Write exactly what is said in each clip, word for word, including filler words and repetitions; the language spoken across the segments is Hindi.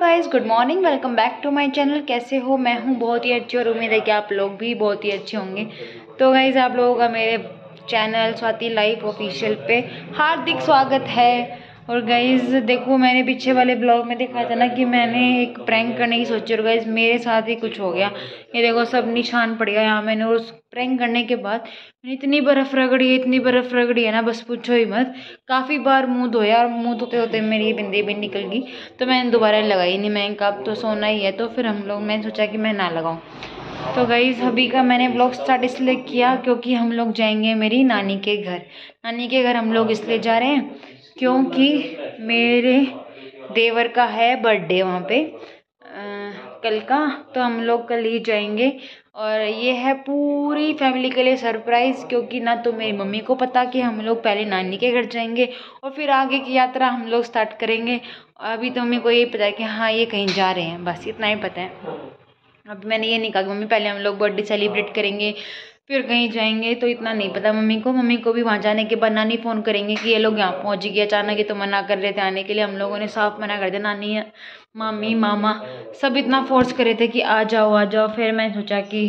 Guys, good morning. Welcome back to my channel. कैसे हो? मैं हूँ बहुत ही अच्छी और उम्मीद है कि आप लोग भी बहुत ही अच्छे होंगे। तो गाइस, आप लोगों का मेरे चैनल स्वाति लाइफ ऑफिशियल पे हार्दिक स्वागत है। और गाइस देखो, मैंने पीछे वाले ब्लॉग में दिखाया था ना कि मैंने एक प्रैंक करने की सोची, और गाइस मेरे साथ ही कुछ हो गया। ये देखो, सब निशान पड़ गया यहाँ मैंने। उस प्रैंक करने के बाद मैंने इतनी बर्फ़ रगड़ी है, इतनी बर्फ़ रगड़ी है ना, बस पूछो ही मत। काफ़ी बार मुंह धोया और मुंह धोते धोते मेरी ये बिंदी भी निकल गई, तो मैंने दोबारा लगाई नहीं। मैं कब तो सोना ही है, तो फिर हम लोग मैंने सोचा कि मैं ना लगाऊं। तो गाइस अभी का मैंने ब्लॉग स्टार्ट इसलिए किया क्योंकि हम लोग जाएंगे मेरी नानी के घर। नानी के घर हम लोग इसलिए जा रहे हैं क्योंकि मेरे देवर का है बर्थडे वहाँ पे आ, कल का। तो हम लोग कल ही जाएंगे और ये है पूरी फैमिली के लिए सरप्राइज़, क्योंकि ना तो मेरी मम्मी को पता कि हम लोग पहले नानी के घर जाएंगे और फिर आगे की यात्रा हम लोग स्टार्ट करेंगे। अभी तो मम्मी को यही पता है कि हाँ ये कहीं जा रहे हैं, बस इतना ही पता है। अब मैंने ये नहीं कहा कि मम्मी पहले हम लोग बर्थडे सेलिब्रेट करेंगे फिर कहीं जाएंगे, तो इतना नहीं पता मम्मी को। मम्मी को भी वहाँ जाने के बाद नानी फ़ोन करेंगे कि ये लोग यहाँ पहुँच गए। अचानक ही तो मना कर रहे थे आने के लिए, हम लोगों ने साफ मना कर दिया। नानी, मामी, मामा सब इतना फोर्स कर रहे थे कि आ जाओ आ जाओ। फिर मैंने सोचा कि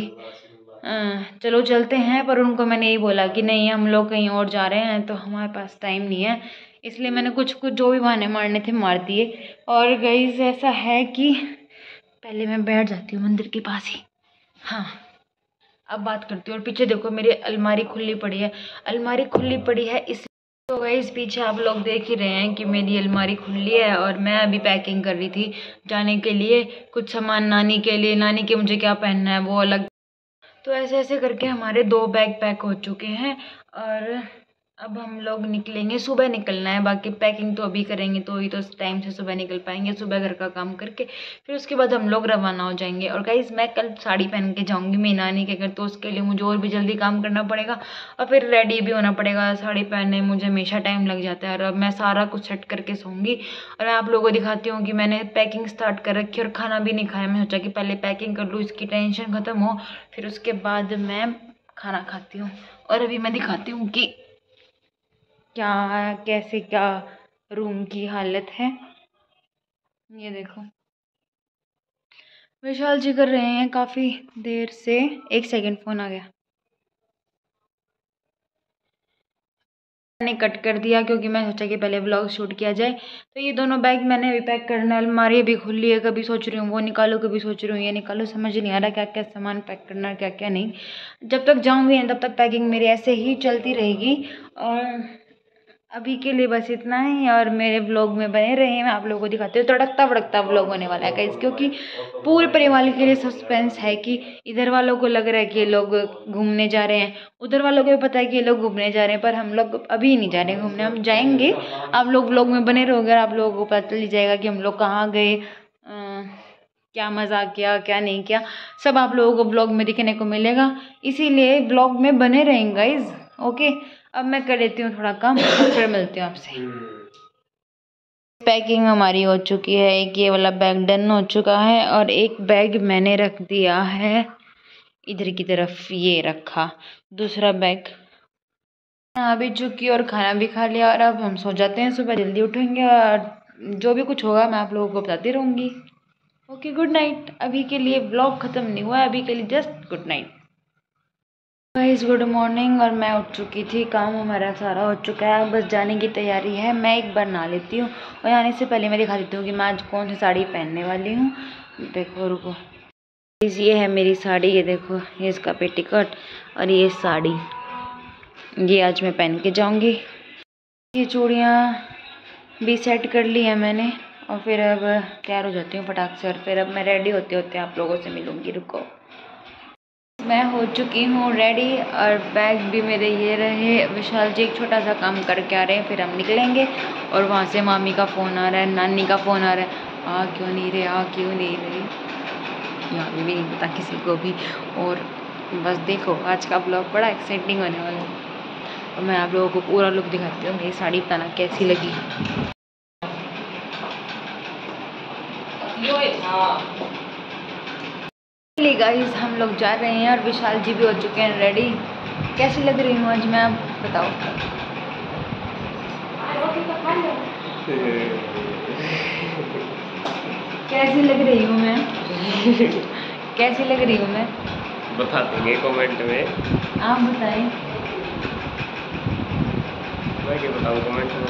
चलो चलते हैं, पर उनको मैंने यही बोला कि नहीं, हम लोग कहीं और जा रहे हैं तो हमारे पास टाइम नहीं है। इसलिए मैंने कुछ कुछ जो भी बहाने मारने थे मार दिए। और गाइस ऐसा है कि पहले मैं बैठ जाती हूँ मंदिर के पास ही। हाँ, अब बात करती हूँ। और पीछे देखो, मेरी अलमारी खुली पड़ी है। अलमारी खुली पड़ी है इस तो गाइस पीछे आप लोग देख ही रहे हैं कि मेरी अलमारी खुली है और मैं अभी पैकिंग कर रही थी जाने के लिए। कुछ सामान नानी के लिए, नानी के मुझे क्या पहनना है वो अलग। तो ऐसे ऐसे करके हमारे दो बैग पैक हो चुके हैं और अब हम लोग निकलेंगे। सुबह निकलना है, बाकी पैकिंग तो अभी करेंगे तो ही तो टाइम से सुबह निकल पाएंगे। सुबह घर का काम करके फिर उसके बाद हम लोग रवाना हो जाएंगे। और गाइस मैं कल साड़ी पहन के जाऊंगी मेरी नानी के घर, तो उसके लिए मुझे और भी जल्दी काम करना पड़ेगा और फिर रेडी भी होना पड़ेगा। साड़ी पहनने में मुझे हमेशा टाइम लग जाता है और अब मैं सारा कुछ सेट करके सोऊंगी। और मैं आप लोगों को दिखाती हूँ कि मैंने पैकिंग स्टार्ट कर रखी है और खाना भी नहीं खाया। मैं सोचा कि पहले पैकिंग कर लूँ, इसकी टेंशन ख़त्म हो, फिर उसके बाद मैं खाना खाती हूँ। और अभी मैं दिखाती हूँ कि क्या कैसे क्या रूम की हालत है। ये देखो, विशाल जी कर रहे हैं काफ़ी देर से। एक सेकंड, फ़ोन आ गया। मैंने कट कर दिया क्योंकि मैं सोचा कि पहले व्लॉग शूट किया जाए। तो ये दोनों बैग मैंने अभी पैक करना है। अलमारी भी खुली है, कभी सोच रही हूँ वो निकालो, कभी सोच रही हूँ ये निकालो। समझ नहीं आ रहा क्या क्या सामान पैक करना है क्या क्या नहीं। जब तक जाऊँगी तब तक पैकिंग मेरी ऐसे ही चलती रहेगी। और अभी के लिए बस इतना ही, और मेरे व्लॉग में बने रहे। मैं आप लोगों को दिखाती हूँ। तड़कता भड़कता व्लॉग होने वाला है गाइस, क्योंकि पूरे परिवार के लिए सस्पेंस है कि इधर वालों को लग रहा है कि ये लोग घूमने जा रहे हैं, उधर वालों को भी पता है कि ये लोग घूमने जा रहे हैं, पर हम लोग अभी नहीं जा रहे घूमने, हम जाएंगे। आप लोग व्लॉग में बने रहोगे, आप लोगों को पता चल ही जाएगा कि हम लोग कहाँ गए, क्या मज़ा किया क्या नहीं किया, सब आप लोगों को व्लॉग में दिखने को मिलेगा। इसीलिए व्लॉग में बने रहेंगे गाइस। ओके, अब मैं कर लेती हूँ थोड़ा काम और फिर मिलती हूँ आपसे। पैकिंग हमारी हो चुकी है। एक ये वाला बैग डन हो चुका है और एक बैग मैंने रख दिया है इधर की तरफ, ये रखा। दूसरा बैग आ भी चुकी और खाना भी खा लिया। और अब हम सो जाते हैं, सुबह जल्दी उठेंगे और जो भी कुछ होगा मैं आप लोगों को बताती रहूँगी। Okay, good night. अभी के लिए व्लॉग ख़त्म नहीं हुआ है, अभी के लिए just good night guys. Good morning. और मैं उठ चुकी थी, काम हमारा सारा हो चुका है, बस जाने की तैयारी है। मैं एक बार नहा लेती हूँ और आने से पहले मैं दिखा देती हूँ कि मैं आज कौन सी साड़ी पहनने वाली हूँ। देखो रुको, ये है मेरी साड़ी, ये देखो, ये इसका पेटीकोट और ये साड़ी, ये आज मैं पहन के जाऊँगी। ये चूड़ियाँ भी सेट कर ली है मैंने और फिर अब तैयार हो जाती हूँ फटाक से। और फिर अब मैं रेडी होते होते आप लोगों से मिलूँगी। रुको, मैं हो चुकी हूँ रेडी और बैग भी मेरे ये रहे। विशाल जी एक छोटा सा काम करके आ रहे हैं, फिर हम निकलेंगे। और वहाँ से मामी का फ़ोन आ रहा है, नानी का फ़ोन आ रहा है, आ क्यों नहीं रहे आ क्यों नहीं रहे, यहाँ भी नहीं पता किसी को भी। और बस देखो, आज का ब्लॉग बड़ा एक्साइटिंग होने वाला है और मैं आप लोगों को पूरा लुक दिखाती हूँ। मेरी साड़ी बताना कैसी लगी। गाइस हम लोग जा रहे हैं और विशाल जी भी हो चुके हैं रेडी। कैसी लग रही हूँ आज मैं, आप बताओ। कैसी लग रही हूँ मैं? कैसी लग रही हूँ मैं? बता देंगे कमेंट में। आप बताएं। मैं क्या बताऊँ कमेंट में?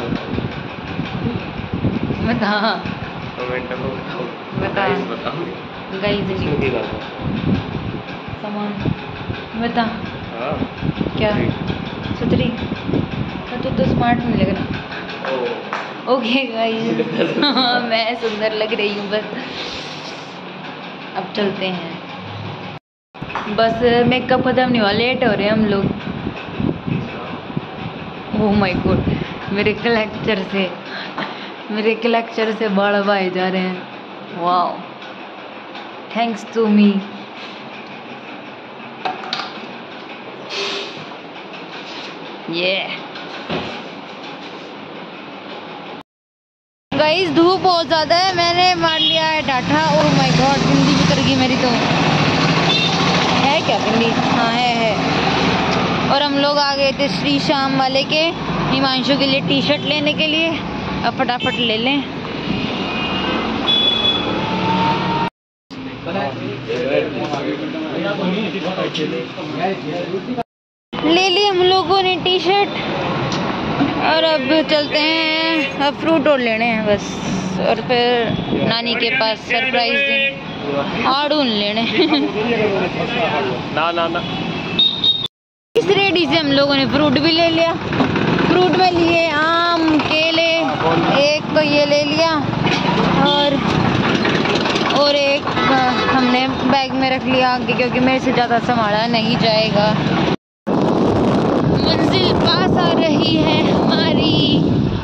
बता। कमेंट में बताऊँ। बता। बताऊँ। गाइस नहीं सामान बता। हाँ क्या सुतरी तो तू तो स्मार्ट नहीं लग रहा। ओके गाइस मैं सुंदर लग रही हूँ बस। अब चलते हैं बस। मेकअप खत्म नहीं हुआ, लेट हो रहे हैं हम लोग। ओह माय गॉड, मेरे कलेक्चर से मेरे कलेक्चर से बाल बहाए जा रहे हैं। Wow, thanks to me. ये गाइस धूप बहुत ज्यादा है, मैंने मार लिया है डाठा। ओह माय गॉड, बिंदी भी कर गई मेरी। तो है क्या बिंदी? हाँ है है। और हम लोग आ गए थे श्री श्याम वाले के हिमांशु के लिए टी शर्ट लेने के लिए। अब फटाफट ले लें। ले ली हम लोगों ने टी शर्ट और अब चलते हैं। अब फ्रूट और लेने हैं बस, और फिर नानी के पास सरप्राइज दें, आड़ून लेने। ना ना ना इस रेडी से हम लोगों ने फ्रूट भी ले लिया। फ्रूट में लिए आम, केले, एक तो ये ले लिया और और एक हमने बैग में रख लिया आगे, क्योंकि मेरे से ज़्यादा संभाला नहीं जाएगा। मंजिल पास आ रही है हमारी।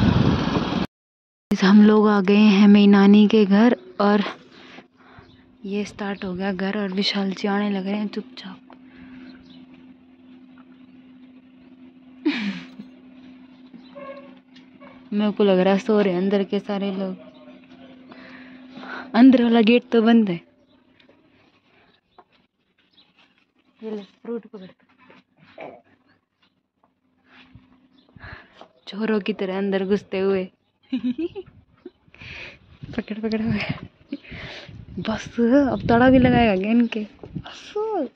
हम लोग आ गए हैं मेरी नानी के घर और ये स्टार्ट हो गया घर, और विशाल जी आने लग रहे हैं चुपचाप। मेरे को लग रहा है सो रहे अंदर के सारे लोग। अंदर वाला गेट तो बंद है। ये ले फ्रूट पकड़, चोरों की तरह अंदर घुसते हुए। पकड़ पकड़ पकड़। बस अब ताड़ा भी लगाएगा क्या इनके? बस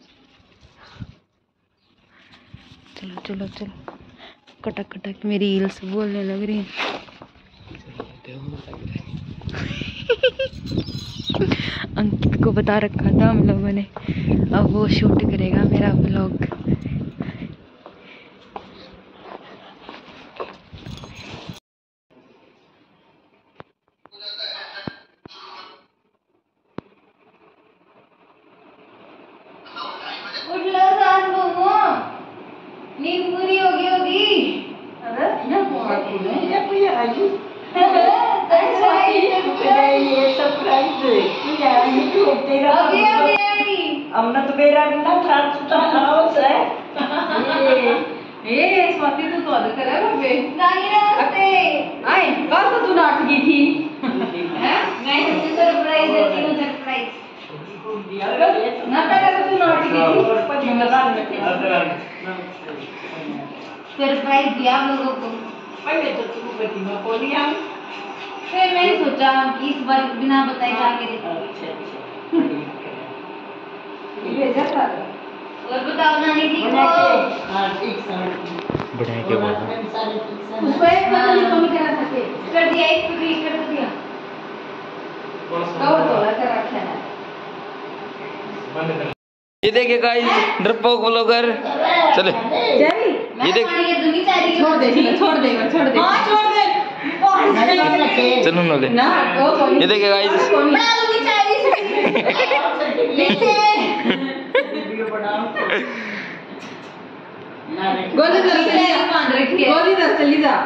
चलो चलो चलो। कटक कटक मेरी हील्स बोलने लग रही है। अंकित को बता रखा था हम लोगों ने, अब वो शूट करेगा मेरा व्लॉग। उठ लो सास बहू, नींद पूरी होगी होगी। अरे ये बहुत है, ये कोई आई ये सरप्राइज है ये आई तो तेरा अभी अभी आई। हमने तो मेरा ना ट्रांसफर हाउस है ए स्वाति तो तो अलग करे बे नानी नमस्ते। आई कल तो तू नाट गई थी हैं? मैं तुझे सरप्राइज देती हूँ, सरप्राइज। ना पहले तो तू नाट गई थी सरप्राइज दिया हम लोगों को। पहले तो तू बती में बोली हम फिर मैंने सोचा कि इस बार बिना बताए जाके देखो। अच्छा अच्छा ये जाता और बताओ नानी ठीक हो? हां ठीक सब बढ़िया के बोल सारे ठीक सब उसको एक पता नहीं कम करा सके कर दिया, एक भी कर दिया। कवर तो लगा रखा है। ये देखिए गाइस, डरपोक ब्लॉगर चले। चली मैं देख। पानी ये दूंगी चारी छोड़ दे छोड़ दे छोड़ दे हां छोड़ दे। चलो ना ले। ना वो कोई ये देखिए गाइस, बना दूंगी चारी नीचे। वीडियो बनाओ ना रे गोली दर चली जा, बांध रखी है। गोली दर चली जा।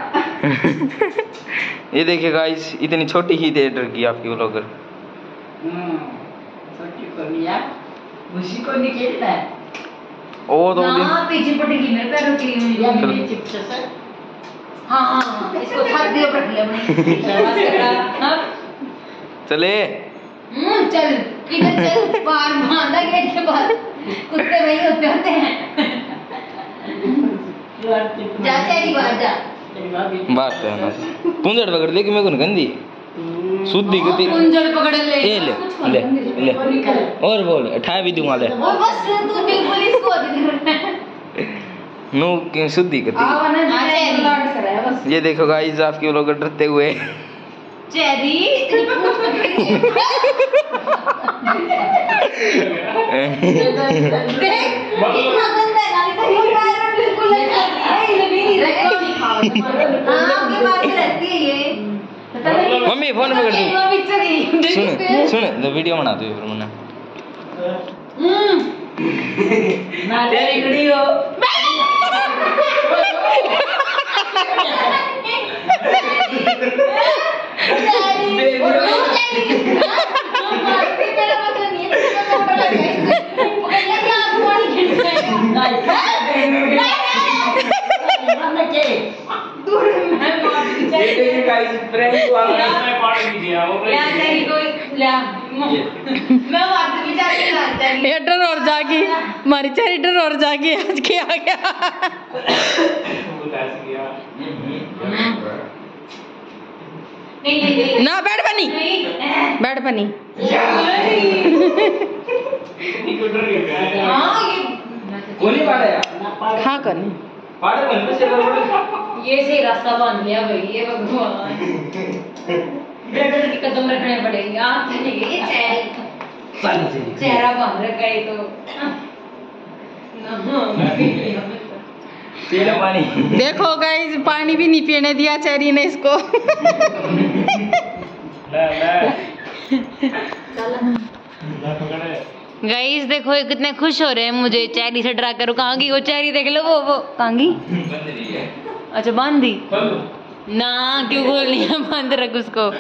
ये देखिए गाइस, इतनी छोटी ही थिएटर की आपकी ब्लॉगर। हम्म छोटी को लिया उसी को निकलता है ओ तो ना पीछे पड़ेगी मेरे पैरों के लिए। या मेरे चिप्स से हाँ हाँ हाँ, इसको छत दियो रख ले अपने। हाँ चले। हम्म, चल इधर चल, बाहर बांधा गेट के बाहर। कुत्ते वही होते होते हैं। जा चारी बाहर जा। बात है ना तू जड़ पकड़ दे कि मैं कौन गंदी। शुद्धि गति कुंजड़ पकड़ ले ये ले ले ले और बोल अठाई भी दूंगा ले और बस तू बिल्कुल इसको नो के शुद्धि गति ये देखो गाइस आपके लोग डरते हुए चेरी मम्मी फोन पकड़ तू सुन सुन तो वीडियो बना दो फिर मैंने तेरी वीडियो डर और जागी हमारी चेरी डर और जागी आज के आ गया ना बैठ बनी बैठ बनी हाँ करनी ये सही रास्ता बांध लिया भाई ये भगवान कदम रखने पड़ेंगे आप ये चेहरा चेहरा बांध रखा है तो पानी देखो गाइस पानी भी नहीं पीने दिया चेरी ने इसको गाइस देखो ये कितने खुश हो रहे हैं मुझे चेरी से डरा कर कहाँ गई वो चेरी देख लो वो वो कहाँ गई अच्छा बांध दी ना क्यों खोलनी है बांध रख उसको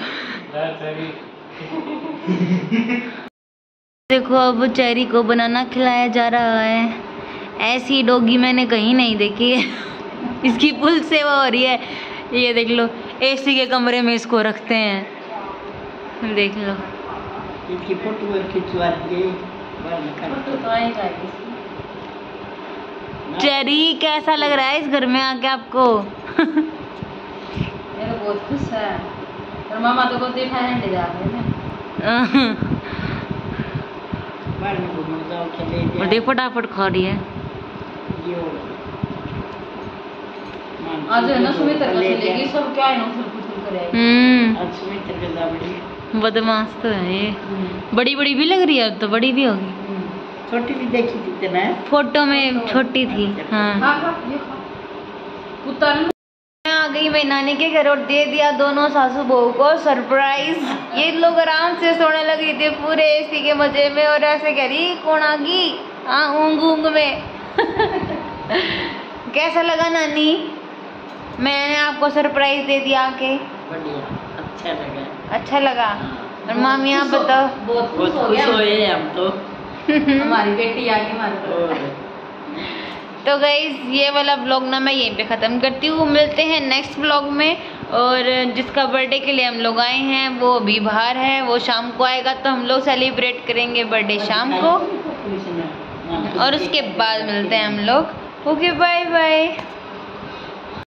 देखो अब चेरी को बनाना खिलाया जा रहा है ऐसी डॉगी मैंने कहीं नहीं देखी है इसकी फुल सेवा हो रही है ये देख लो एसी के कमरे में इसको रखते हैं देख लो इसकी फोटो खिंचवा दिए चेरी कैसा लग रहा है इस घर में आके आपको मेरा बहुत खुश है और मामा तो को देखा है जा रहे हैं बड़े फटाफट खा रही है आज है ना सुमित कर लेगी सब क्या है ना फुल करेगा हम्म आज सुमित के दाबड़ी बदमाश तो है ये बड़ी बड़ी भी लग रही है अब तो बड़ी भी होगी छोटी भी देखी थी तेना फोटो में छोटी थी हाँ उतर आ गई मैं नानी के घर और दे दिया दोनों सासू बहू को सरप्राइज ये लोग आराम से सोने लगी थी पूरे एसी के मजे में और ऐसे कह रही कौन आ गई हाँ ऊँग ऊँग में कैसा लगा नानी मैंने आपको सरप्राइज दे दिया आके बढ़िया अच्छा लगा अच्छा लगा और मामी आप बताओ बहुत बहुत खुश हो खुश गया हुए हम तो हमारी बेटी आ गई हमारे और तो गाइज ये वाला ब्लॉग ना मैं यहीं पे ख़त्म करती हूँ मिलते हैं नेक्स्ट ब्लॉग में और जिसका बर्थडे के लिए हम लोग आए हैं वो अभी बाहर है वो शाम को आएगा तो हम लोग सेलिब्रेट करेंगे बर्थडे शाम को और उसके बाद मिलते हैं हम लोग ओके बाय बाय।